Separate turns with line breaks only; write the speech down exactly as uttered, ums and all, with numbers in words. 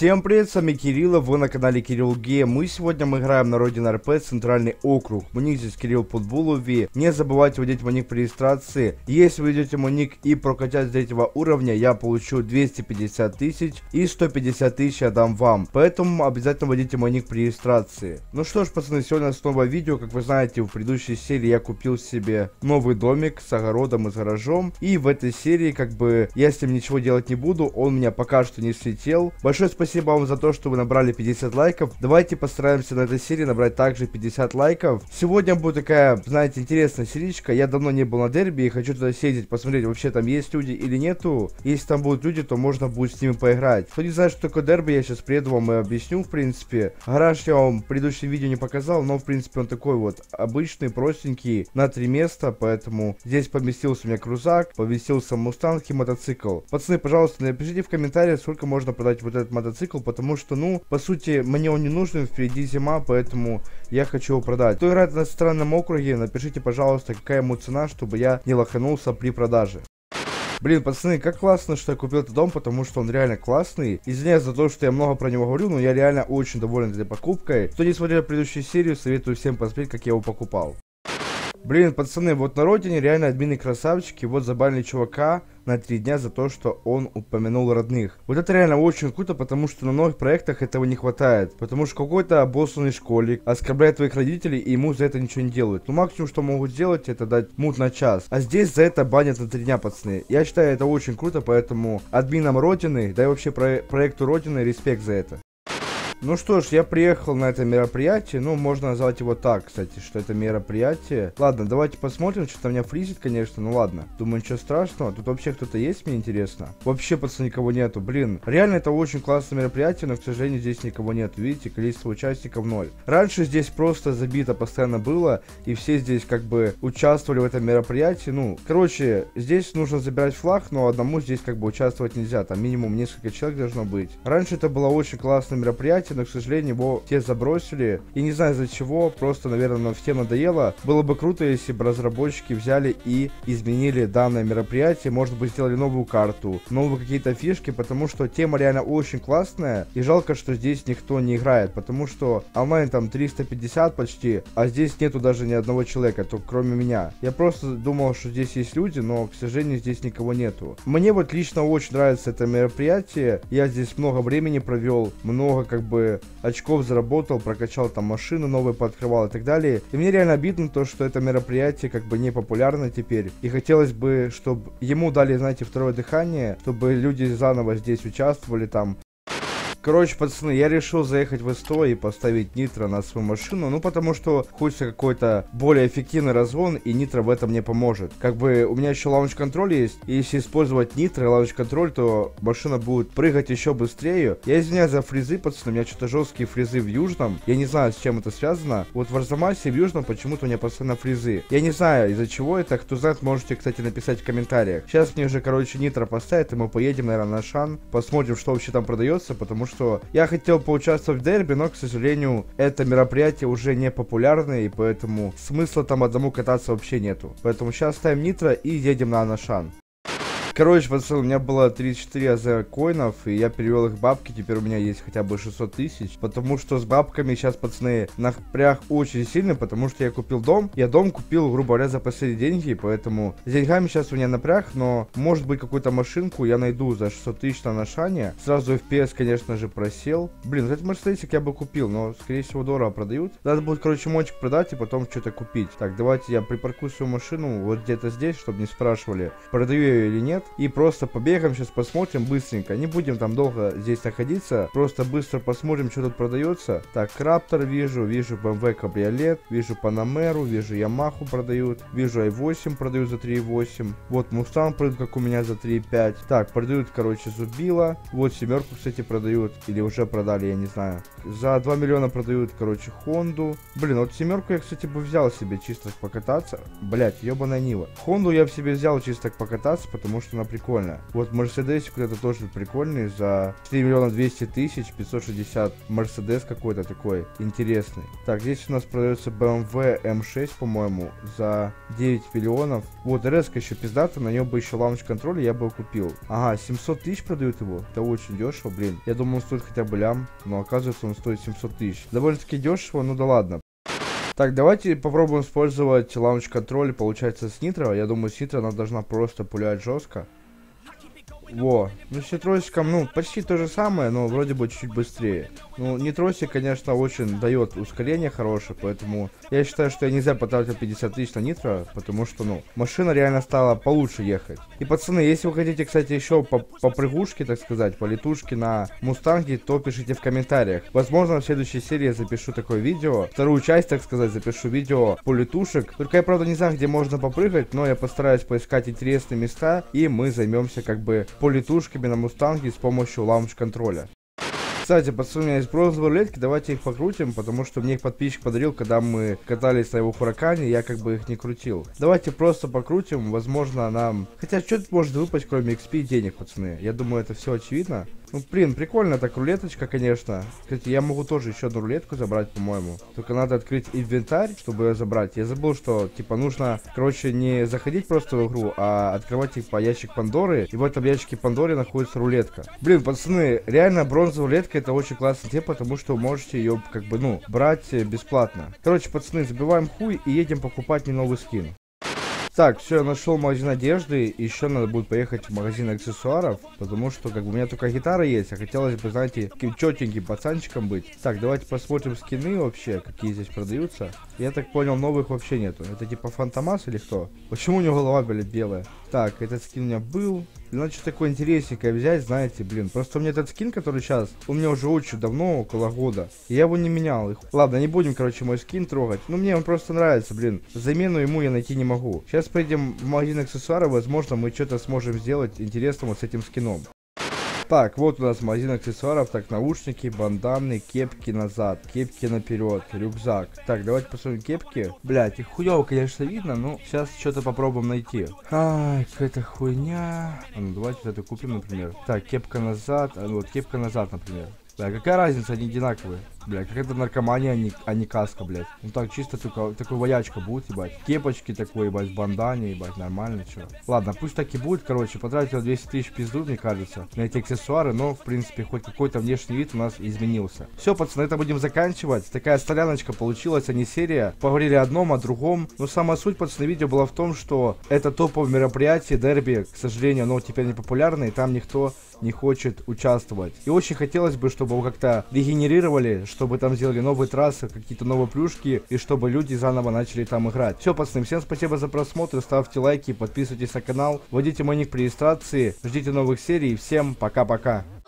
Всем привет, с вами Кирилл, вы на канале Кирилл Гейм. Мы сегодня мы играем на Родина РП, центральный округ. Мой ник здесь Кирилл Путбулови. Не забывайте вводить мой ник при регистрации. Если вы введете мой ник и прокачать с третьего уровня, я получу двести пятьдесят тысяч и сто пятьдесят тысяч я дам вам. Поэтому обязательно вводите мой ник при регистрации. Ну что ж, пацаны, сегодня снова видео. Как вы знаете, в предыдущей серии я купил себе новый домик с огородом и с гаражом. И в этой серии, как бы, я с ним ничего делать не буду. Он у меня пока что не слетел. Большое спасибо вам за то, что вы набрали пятьдесят лайков. Давайте постараемся на этой серии набрать также пятьдесят лайков. Сегодня будет такая, знаете, интересная серичка. Я давно не был на дерби и хочу туда съездить, посмотреть, вообще там есть люди или нету. Если там будут люди, то можно будет с ними поиграть. Кто не знает, что такое дерби, я сейчас приеду вам и объясню, в принципе. Гараж я вам в предыдущем видео не показал, но в принципе он такой вот обычный, простенький, на три места. Поэтому здесь поместился у меня крузак, поместился мустанг и мотоцикл. Пацаны, пожалуйста, напишите в комментариях, сколько можно продать вот этот мотоцикл, потому что, ну, по сути, мне он не нужен, впереди зима, поэтому я хочу его продать. Кто играет на центральном округе, напишите, пожалуйста, какая ему цена, чтобы я не лоханулся при продаже. Блин, пацаны, как классно, что я купил этот дом, потому что он реально классный. Извиняюсь за то, что я много про него говорю, но я реально очень доволен этой покупкой. Кто не смотрел предыдущую серию, советую всем посмотреть, как я его покупал. Блин, пацаны, вот на родине реально админы красавчики, вот забанили чувака на три дня за то, что он упомянул родных. Вот это реально очень круто, потому что на многих проектах этого не хватает. Потому что какой-то обоссанный школьник оскорбляет твоих родителей, и ему за это ничего не делают. Ну, максимум, что могут сделать, это дать мут на час. А здесь за это банят на три дня, пацаны. Я считаю, это очень круто, поэтому админам родины, да и вообще про проекту родины, респект за это. Ну что ж, я приехал на это мероприятие, ну, можно назвать его так, кстати, что это мероприятие. Ладно, давайте посмотрим, что-то меня фризит, конечно, ну ладно. Думаю, ничего страшного, тут вообще кто-то есть, мне интересно? Вообще, пацаны, никого нету, блин. Реально, это очень классное мероприятие, но, к сожалению, здесь никого нету, видите, количество участников ноль. Раньше здесь просто забито постоянно было, и все здесь, как бы, участвовали в этом мероприятии, ну, короче, здесь нужно забирать флаг, но одному здесь, как бы, участвовать нельзя, там минимум несколько человек должно быть. Раньше это было очень классное мероприятие, но, к сожалению, его все забросили. И не знаю из-за чего, просто, наверное, всем надоело. Было бы круто, если бы разработчики взяли и изменили данное мероприятие. Может быть, сделали новую карту, новые какие-то фишки, потому что тема реально очень классная. И жалко, что здесь никто не играет, потому что онлайн там триста пятьдесят почти, а здесь нету даже ни одного человека, только кроме меня. Я просто думал, что здесь есть люди, но, к сожалению, здесь никого нету. Мне вот лично очень нравится это мероприятие. Я здесь много времени провел, много, как бы, очков заработал, прокачал там машину новые, пооткрывал и так далее. И мне реально обидно то, что это мероприятие как бы не популярно теперь. И хотелось бы, чтобы ему дали, знаете, второе дыхание, чтобы люди заново здесь участвовали там. Короче, пацаны, я решил заехать в СТО и поставить нитро на свою машину, ну потому что хочется какой-то более эффективный разгон, и нитро в этом мне поможет. Как бы у меня еще лаунч-контроль есть, и если использовать нитро и лаунч-контроль, то машина будет прыгать еще быстрее. Я извиняюсь за фризы, пацаны, у меня что-то жесткие фризы в Южном, я не знаю, с чем это связано. Вот в Арзамасе в Южном почему-то у меня постоянно фризы. Я не знаю, из-за чего это, кто знает, можете, кстати, написать в комментариях. Сейчас мне уже, короче, нитро поставят, и мы поедем, наверное, на Шан, посмотрим, что вообще там продается, потому что что я хотел поучаствовать в дерби, но, к сожалению, это мероприятие уже не популярное, и поэтому смысла там одному кататься вообще нету. Поэтому сейчас ставим нитро и едем на Анашан. Короче, пацаны, у меня было тридцать четыре АЗ коинов, и я перевел их в бабки, теперь у меня есть хотя бы шестьсот тысяч, потому что с бабками сейчас, пацаны, напряг очень сильно, потому что я купил дом, я дом купил, грубо говоря, за последние деньги, поэтому с деньгами сейчас у меня напряг, но может быть какую-то машинку я найду за шестьсот тысяч на Нашане, сразу эф пи эс, конечно же, просел. Блин, этот мерседесик я бы купил, но, скорее всего, дорого продают. Надо будет, короче, мотик продать и потом что-то купить. Так, давайте я припаркую свою машину вот где-то здесь, чтобы не спрашивали, продаю я ее или нет. И просто побегаем, сейчас посмотрим быстренько. Не будем там долго здесь находиться. Просто быстро посмотрим, что тут продается. Так, Раптор вижу, вижу бэ эм вэ кабриолет, вижу Панамеру, вижу Ямаху продают, вижу ай восемь продают за три и восемь. Вот Мустанг продают, как у меня, за три и пять. Так, продают, короче, Зубила. Вот семерку, кстати, продают. Или уже продали, я не знаю. За два миллиона продают, короче, Хонду. Блин, вот семерку я, кстати, бы взял себе чисто покататься. Блять, ебаная Нива. Хонду я в себе взял чисто покататься, потому что что она прикольная. Вот Мерседесик это тоже прикольный, за четыре миллиона двести тысяч, пятьсот шестьдесят, Мерседес какой-то такой интересный. Так, здесь у нас продается бэ эм вэ эм шесть, по-моему, за девять миллионов. Вот, эр эс-ка еще пиздата, на нем бы еще лаунч-контроль, я бы его купил. Ага, семьсот тысяч продают его, это очень дешево, блин. Я думал, он стоит хотя бы лям, но оказывается, он стоит семьсот тысяч. Довольно-таки дешево, ну да ладно. Так, давайте попробуем использовать лаунч-контроль, получается, с нитро. Я думаю, с нитро она должна просто пулять жестко. Во, ну с нитросиком, ну, почти то же самое, но вроде бы чуть-чуть быстрее. Ну, нитросик, конечно, очень дает ускорение хорошее, поэтому я считаю, что я не зря потратил пятьдесят тысяч на нитро, потому что, ну, машина реально стала получше ехать. И, пацаны, если вы хотите, кстати, еще по, по прыгушке, так сказать, по летушке на Мустанге, то пишите в комментариях. Возможно, в следующей серии я запишу такое видео, вторую часть, так сказать, запишу видео по летушек. Только я, правда, не знаю, где можно попрыгать, но я постараюсь поискать интересные места, и мы займемся, как бы, по летушками на Мустанге с помощью лаунч-контроля. Кстати, пацаны, у меня есть бронзовые рулетки, давайте их покрутим, потому что мне их подписчик подарил, когда мы катались на его Хуракане, я как бы их не крутил. Давайте просто покрутим, возможно нам... Хотя, что тут может выпасть, кроме икс пи и денег, пацаны? Я думаю, это все очевидно. Ну, блин, прикольно так, рулеточка, конечно. Кстати, я могу тоже еще одну рулетку забрать, по-моему. Только надо открыть инвентарь, чтобы ее забрать. Я забыл, что, типа, нужно, короче, не заходить просто в игру, а открывать, типа, ящик Пандоры. И в этом ящике Пандоры находится рулетка. Блин, пацаны, реально бронзовая рулетка это очень классная тема, потому что вы можете ее, как бы, ну, брать бесплатно. Короче, пацаны, забиваем хуй и едем покупать мне новый скин. Так, все, я нашел магазин одежды, еще надо будет поехать в магазин аксессуаров, потому что, как бы, у меня только гитара есть, а хотелось бы, знаете, таким четеньким пацанчиком быть. Так, давайте посмотрим скины вообще, какие здесь продаются. Я так понял, новых вообще нету. Это типа Фантомас или кто? Почему у него голова, блядь, белая? Так, этот скин у меня был. Надо что-то такое интересненькое взять, знаете, блин. Просто у меня этот скин, который сейчас, у меня уже очень давно, около года. И я его не менял. Их. Ладно, не будем, короче, мой скин трогать. Ну, мне он просто нравится, блин. Замену ему я найти не могу. Сейчас пойдем в магазин аксессуаров, возможно, мы что-то сможем сделать интересного с этим скином. Так, вот у нас магазин аксессуаров. Так, наушники, банданы, кепки назад, кепки наперед, рюкзак. Так, давайте посмотрим кепки. Блять, их хуёво, конечно, видно, но сейчас что-то попробуем найти. Ай, какая-то хуйня. А ну, давайте вот эту купим, например. Так, кепка назад, а ну вот кепка назад, например. Да, какая разница, они одинаковые. Бля, какая-то наркомания, а не, а не каска, блядь. Ну так, чисто только такой воячка будет, ебать. Кепочки такой, ебать, бандане, ебать, нормально, чё. Ладно, пусть так и будет, короче. Потратил двести тысяч пизду, мне кажется, на эти аксессуары, но, в принципе, хоть какой-то внешний вид у нас изменился. Все, пацаны, это будем заканчивать. Такая соляночка получилась, а не серия. Поговорили о одном, о другом. Но самая суть, пацаны, видео была в том, что это топовое мероприятие, дерби, к сожалению, оно теперь не популярно, и там никто не хочет участвовать. И очень хотелось бы, чтобы его как-то регенерировали, чтобы там сделали новые трассы, какие-то новые плюшки, и чтобы люди заново начали там играть. Все, пацаны, всем спасибо за просмотр, ставьте лайки, подписывайтесь на канал, вводите мой ник при регистрации, ждите новых серий, всем пока-пока.